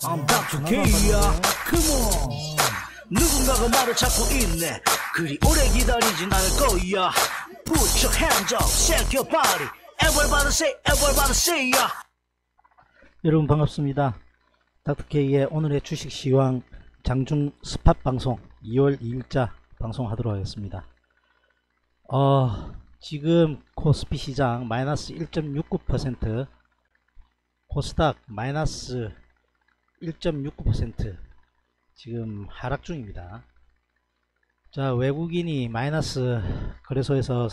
I'm Dr. K야. Come on. 누군가가 말을 찾고 있네. 그리 오래 기다리진 않을 거야. Put your hands up, shake your body. Everybody say ya. 여러분 반갑습니다. 닥터K의 오늘의 주식시황 장중 스팟 방송 2월 2일자 방송하도록 하겠습니다. 지금 코스피 시장 마이너스 1.69%, 코스닥 마이너스 1.69% 지금 하락 중입니다. 자, 외국인이 마이너스 거래소에서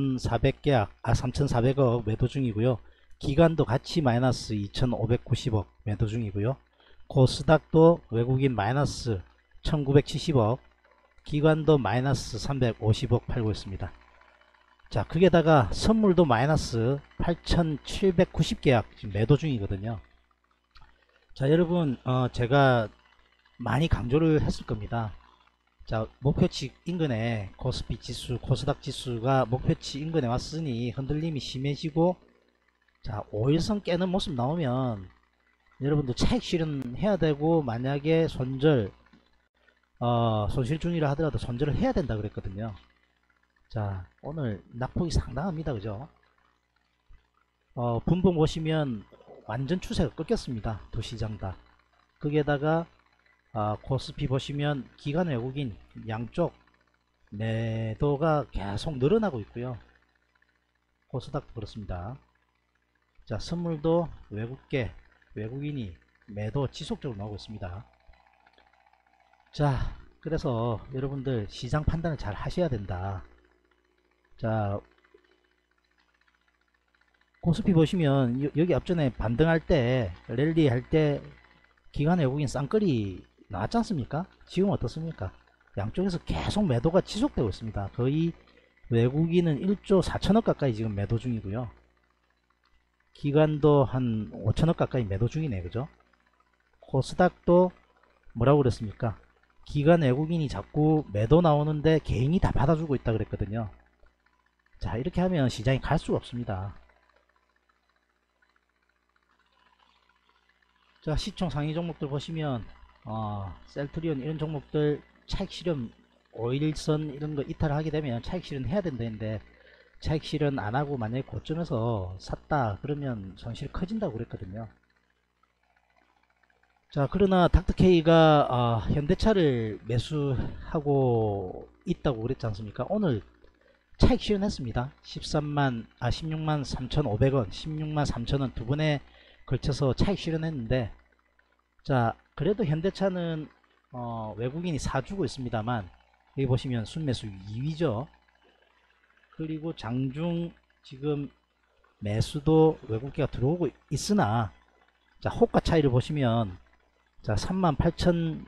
3,400억 매도 중이고요. 기관도 같이 마이너스 2,590억 매도 중이고요. 코스닥도 외국인 마이너스 1,970억, 기관도 마이너스 350억 팔고 있습니다. 자, 거기에다가 선물도 마이너스 8,790계약 지금 매도 중이거든요. 자, 여러분 제가 많이 강조를 했을 겁니다. 자, 목표치 인근에 코스피 지수, 코스닥 지수가 목표치 인근에 왔으니 흔들림이 심해지고, 자, 5일선 깨는 모습 나오면 여러분도 차익 실현해야 되고, 만약에 손절 손실 중이라 하더라도 손절을 해야 된다 그랬거든요. 자, 오늘 낙폭이 상당합니다. 그죠? 분봉 보시면 완전 추세가 꺾였습니다. 두 시장 다. 거기에다가 코스피 보시면 기관 외국인 양쪽 매도가 계속 늘어나고 있고요. 코스닥도 그렇습니다. 자, 선물도 외국인이 매도 지속적으로 나오고 있습니다. 자, 그래서 여러분들 시장 판단을 잘 하셔야 된다. 자, 코스피 보시면 여기 앞전에 반등할 때, 랠리 할 때 기관 외국인 쌍끌이 나왔지 않습니까? 지금 어떻습니까? 양쪽에서 계속 매도가 지속되고 있습니다. 거의 외국인은 1조 4천억 가까이 지금 매도 중이고요. 기관도 한 5천억 가까이 매도 중이네. 그죠? 코스닥도 뭐라고 그랬습니까? 기관 외국인이 자꾸 매도 나오는데 개인이 다 받아주고 있다 그랬거든요. 자, 이렇게 하면 시장이 갈 수가 없습니다. 자, 시총 상위 종목들 보시면 셀트리온 이런 종목들 차익 실현 5일선 이런 거 이탈하게 되면 차익 실현 해야 된다는데, 차익 실현 안 하고 만약에 고점에서 샀다 그러면 손실이 커진다고 그랬거든요. 자, 그러나 닥터K가 현대차를 매수하고 있다고 그랬지 않습니까? 오늘 차익 실현했습니다. 16만 3,500원, 16만 3천원 두 번에 걸쳐서 차익 실현했는데, 자, 그래도 현대차는 외국인이 사주고 있습니다만, 여기 보시면 순매수 2위죠. 그리고 장중 지금 매수도 외국계가 들어오고 있으나, 자, 호가 차이를 보시면, 자, 38,000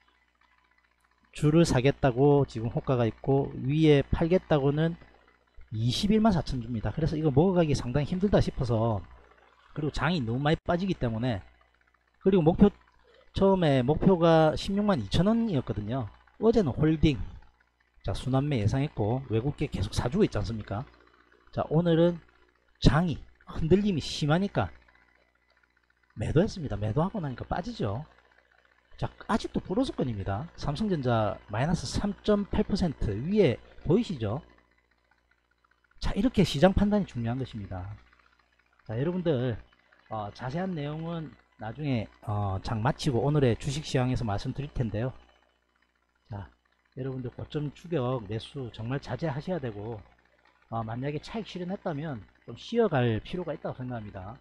주를 사겠다고 지금 호가가 있고, 위에 팔겠다고는 21만 4천 주입니다. 그래서 이거 먹어가기 상당히 힘들다 싶어서, 그리고 장이 너무 많이 빠지기 때문에, 그리고 처음에 목표가 16만 2천원 이었거든요. 어제는 홀딩, 자, 순환매 예상했고 외국계 계속 사주고 있지 않습니까? 자, 오늘은 장이 흔들림이 심하니까 매도했습니다. 매도하고 나니까 빠지죠. 자, 아직도 불호소권입니다. 삼성전자 마이너스 3.8% 위에 보이시죠? 자, 이렇게 시장 판단이 중요한 것입니다. 자, 여러분들 자세한 내용은 나중에 장 마치고 오늘의 주식시황에서 말씀드릴 텐데요. 자, 여러분들 고점 추격 매수 정말 자제하셔야 되고, 만약에 차익 실현했다면 좀 쉬어갈 필요가 있다고 생각합니다.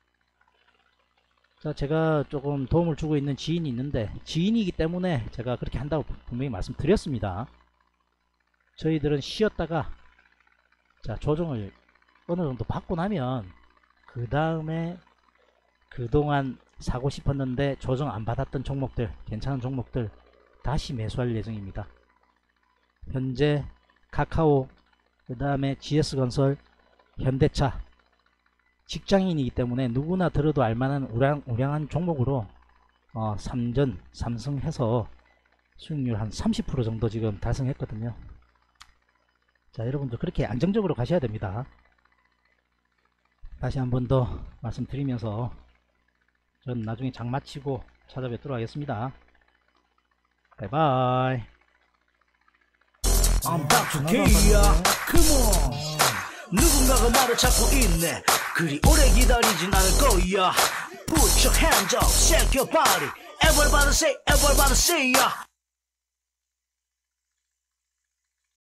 자, 제가 조금 도움을 주고 있는 지인이 있는데, 지인이기 때문에 제가 그렇게 한다고 분명히 말씀드렸습니다. 저희들은 쉬었다가, 자, 조정을 어느 정도 받고 나면 그 다음에 그동안 사고 싶었는데 조정 안 받았던 종목들, 괜찮은 종목들 다시 매수할 예정입니다. 현재 카카오, 그 다음에 GS건설, 현대차, 직장인이기 때문에 누구나 들어도 알만한 우량한 종목으로 삼성 해서 수익률 한 30% 정도 지금 달성했거든요. 자, 여러분들 그렇게 안정적으로 가셔야 됩니다. 다시 한 번 더 말씀드리면서, 전 나중에 장 마치고 찾아뵙도록 하겠습니다. 바이바이. I'm back to K야. Come on. 누군가가 말을 찾고 있네. 그리 오래 기다리진 않을 거야. Put your hands up, shake your body. Everybody say, everybody say, yeah.